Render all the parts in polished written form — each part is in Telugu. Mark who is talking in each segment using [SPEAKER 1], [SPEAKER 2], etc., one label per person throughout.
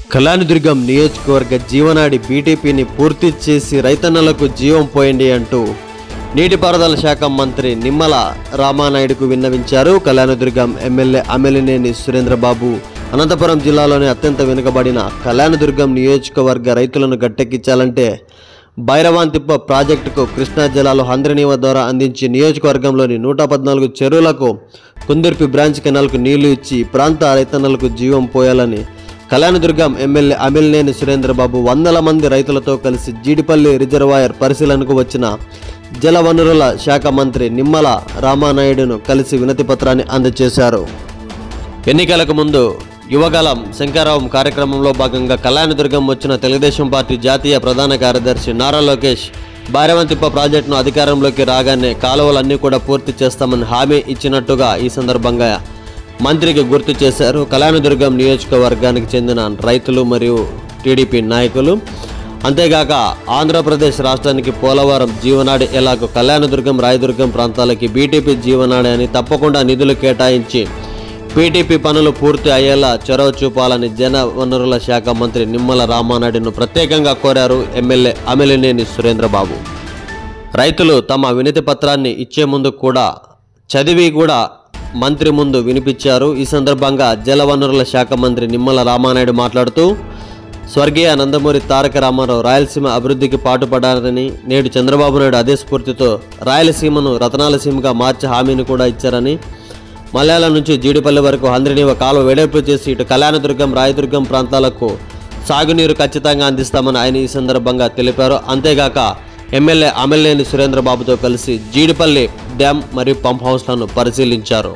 [SPEAKER 1] కళ్యాణదుర్గం నియోజకవర్గ జీవనాడి బీటీపీని పూర్తి చేసి రైతన్నలకు జీవం పోయండి అంటూ నీటిపారుదల శాఖ మంత్రి నిమ్మల రామానాయుడుకు విన్నవించారు. కళ్యాణదుర్గం ఎమ్మెల్యే అమిలినేని సురేంద్రబాబు అనంతపురం జిల్లాలోని అత్యంత వెనుకబడిన కళ్యాణదుర్గం నియోజకవర్గ రైతులను గట్టెక్కించాలంటే భైరవాంతిప్ప ప్రాజెక్టుకు కృష్ణా జలాలు హంద్రినీవ ద్వారా అందించి నియోజకవర్గంలోని 114 చెరువులకు కుందుర్పి బ్రాంచ్ కెనాల్కు నీళ్లు ఇచ్చి ప్రాంత రైతన్నలకు జీవం పోయాలని కళ్యాణదుర్గం ఎమ్మెల్యే అమిలినేని సురేంద్రబాబు వందల మంది రైతులతో కలిసి జీడిపల్లి రిజర్వాయర్ పరిశీలనకు వచ్చిన జలవనరుల శాఖ మంత్రి నిమ్మల రామానాయుడును కలిసి వినతి పత్రాన్ని అందజేశారు. ఎన్నికలకు ముందు యువగలం శంకరావం కార్యక్రమంలో భాగంగా కళ్యాణదుర్గం వచ్చిన తెలుగుదేశం పార్టీ జాతీయ ప్రధాన కార్యదర్శి నారా లోకేష్ భైరవాంతిప్ప ప్రాజెక్టును అధికారంలోకి రాగానే కాలువలన్నీ కూడా పూర్తి చేస్తామని హామీ ఇచ్చినట్టుగా ఈ సందర్భంగా మంత్రికి గుర్తు చేశారు. కళ్యాణదుర్గం నియోజకవర్గానికి చెందిన రైతులు మరియు టీడీపీ నాయకులు అంతేగాక ఆంధ్రప్రదేశ్ రాష్ట్రానికి పోలవరం జీవనాడి ఎలాగో కళ్యాణదుర్గం రాయదుర్గం ప్రాంతాలకి బీటీపీ జీవనాడి అని తప్పకుండా నిధులు కేటాయించి బీటీపీ పనులు పూర్తి అయ్యేలా చొరవ చూపాలని జల వనరుల శాఖ మంత్రి నిమ్మల రామానాయుడును ప్రత్యేకంగా కోరారు ఎమ్మెల్యే అమిలినేని సురేంద్రబాబు. రైతులు తమ వినతి పత్రాన్ని ఇచ్చే ముందు కూడా చదివి కూడా మంత్రి ముందు వినిపించారు. ఈ సందర్భంగా జలవనరుల శాఖ మంత్రి నిమ్మల రామానాయుడు మాట్లాడుతూ స్వర్గీయ నందమూరి తారక రామారావు రాయలసీమ అభివృద్ధికి పాటుపడాలని నేడు చంద్రబాబు నాయుడు అదే స్ఫూర్తితో రాయలసీమను రతనాలసీమగా మార్చే హామీని కూడా ఇచ్చారని, మలయాళం నుంచి జీడిపల్లి వరకు హంద్రినీవ కాలువ వెడల్పు చేసి ఇటు కళ్యాణదుర్గం రాయదుర్గం ప్రాంతాలకు సాగునీరు ఖచ్చితంగా అందిస్తామని ఆయన ఈ సందర్భంగా తెలిపారు. అంతేగాక ఎమ్మెల్యే అమిలినేని సురేంద్రబాబుతో కలిసి జీడిపల్లి డ్యాం మరియు పంప్ హౌస్లను పరిశీలించారు.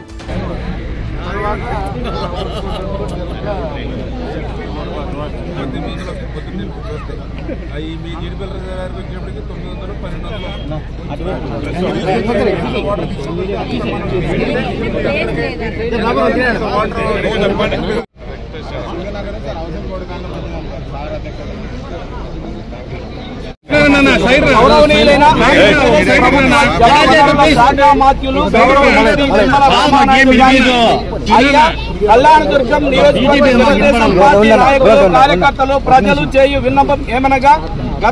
[SPEAKER 2] కళ్యాణదుర్గం నియోజకవర్గ నాయకులు కార్యకర్తలు ప్రజలు చేయు విన్నపం ఏమనగా గత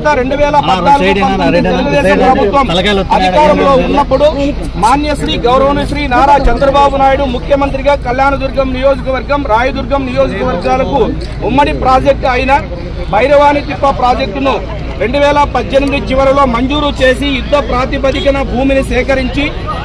[SPEAKER 2] 2014 ప్రభుత్వం అధికారంలో ఉన్నప్పుడు మాన్యశ్రీ గౌరవశ్రీ నారా చంద్రబాబు నాయుడు ముఖ్యమంత్రిగా కళ్యాణదుర్గం నియోజకవర్గం రాయదుర్గం నియోజకవర్గాలకు ఉమ్మడి ప్రాజెక్టు అయిన భైరవానితిప్ప ప్రాజెక్టును 2018 చివరిలో మంజూరు చేసి యుద్ధ ప్రాతిపదికన భూమిని సేకరించి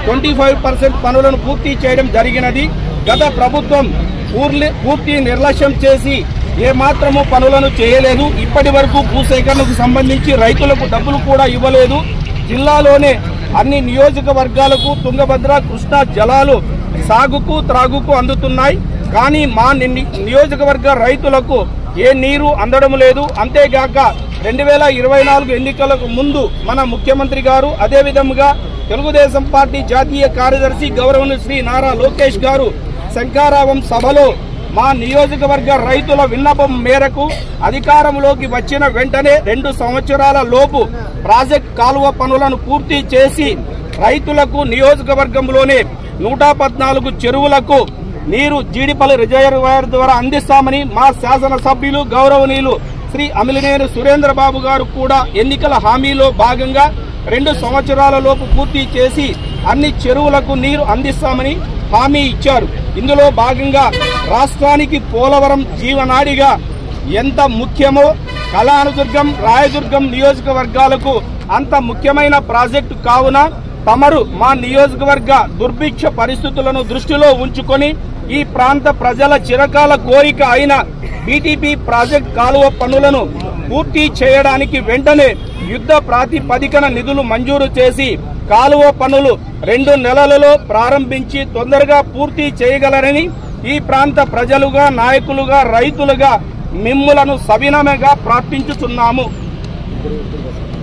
[SPEAKER 2] 25% పనులను పూర్తి చేయడం జరిగినది. గత ప్రభుత్వం పూర్తి నిర్లక్ష్యం చేసి ఏమాత్రము పనులను చేయలేదు. ఇప్పటి వరకు భూసేకరణకు సంబంధించి రైతులకు డబ్బులు కూడా ఇవ్వలేదు. జిల్లాలోనే అన్ని నియోజకవర్గాలకు తుంగభద్ర కృష్ణా జలాలు సాగుకు త్రాగుకు అందుతున్నాయి. కానీ మా నియోజకవర్గ రైతులకు ఏ నీరు అందడం లేదు. అంతేగాక 2024 ఎన్నికలకు ముందు మన ముఖ్యమంత్రి గారు అదేవిధంగా తెలుగుదేశం పార్టీ జాతీయ కార్యదర్శి గౌరవశ్రీ నారా లోకేష్ గారు శంకరావం సభలో మా నియోజకవర్గ రైతుల విన్నపం మేరకు అధికారంలోకి వచ్చిన వెంటనే 2 సంవత్సరాల లోపు ప్రాజెక్ట్ కాలువ పనులను పూర్తి చేసి రైతులకు నియోజకవర్గంలోనే 114 చెరువులకు నీరు జీడిపల్లి రిజర్వాయర్ ద్వారా అందిస్తామని మా శాసనసభ్యులు గౌరవనీయులు శ్రీ అమిలినేని సురేంద్రబాబు గారు కూడా ఎన్నికల హామీలో భాగంగా 2 సంవత్సరాల లోపు పూర్తి చేసి అన్ని చెరువులకు నీరు అందిస్తామని హామీ ఇచ్చారు. ఇందులో భాగంగా రాష్ట్రానికి పోలవరం జీవనాడిగా ఎంత ముఖ్యమో కళ్యాణదుర్గం రాయదుర్గం నియోజకవర్గాలకు అంత ముఖ్యమైన ప్రాజెక్టు కావున తమరు మా నియోజకవర్గ దుర్భిక్ష పరిస్థితులను దృష్టిలో ఉంచుకొని ఈ ప్రాంత ప్రజల చిరకాల కోరిక అయిన బీటీపీ ప్రాజెక్ట్ కాలువ పనులను పూర్తి చేయడానికి వెంటనే యుద్ధ ప్రాతిపదికన నిధులు మంజూరు చేసి కాలువ పనులు 2 నెలలలో ప్రారంభించి తొందరగా పూర్తి చేయగలరని ఈ ప్రాంత ప్రజలుగా నాయకులుగా రైతులుగా మిమ్ములను సవినయంగా ప్రార్థించుతున్నాము.